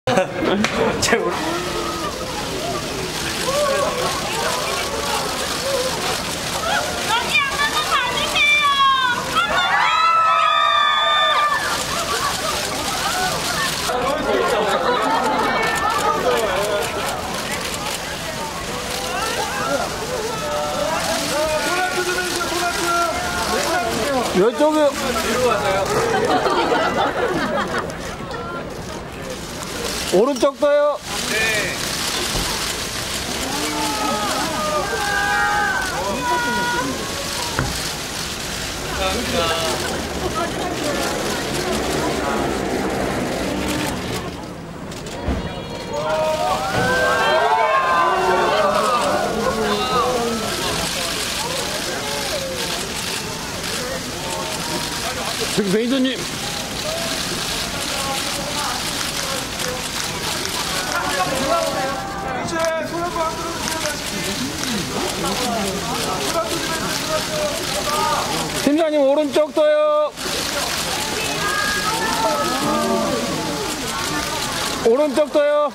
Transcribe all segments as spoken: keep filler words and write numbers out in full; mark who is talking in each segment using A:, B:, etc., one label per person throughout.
A: 잘 모르.
B: 이쪽에 오른쪽 떠요.
A: 네.
B: 저기 매니저님. 팀장님 오른쪽 떠요. 오른쪽 떠요.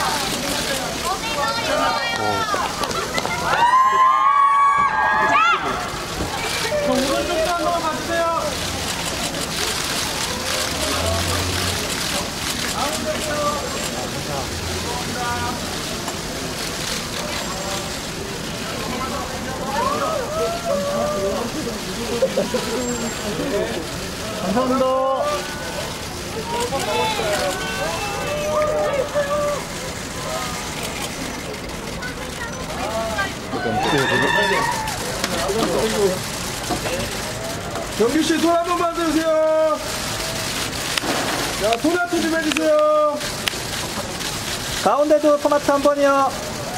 B: 감사합니다.
C: 경규씨 손 한 번만 들으세요. 자, 토마토 좀 해주세요.
B: 가운데도 토마토 한 번이요.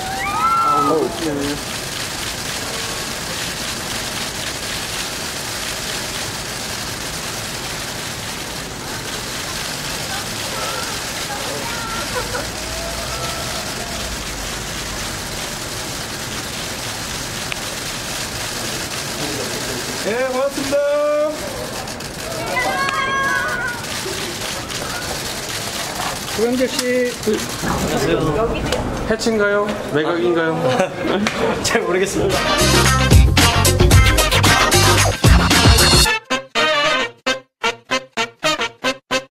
C: 네, 고맙습니다.
B: 조영재 씨.
A: 안녕하세요.
B: 해치인가요? 매각인가요?
A: 잘 모르겠습니다.